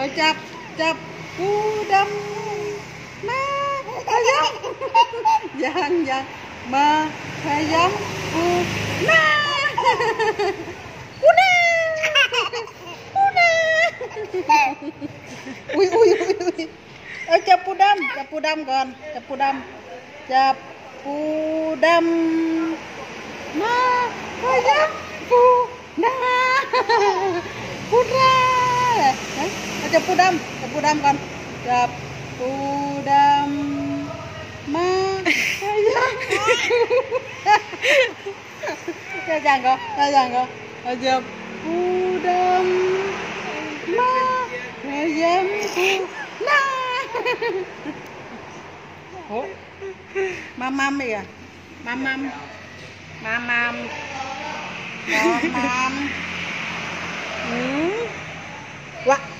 chập chập cu đâm ma giống dần dần mà giống cu na cu na ui chập cu đâm còn chập cu đâm ma giống cu na cu ra chập cu đâm con chập cu đâm ma jangan kau chập cu đâm ma giống cu na mam đi à mam quá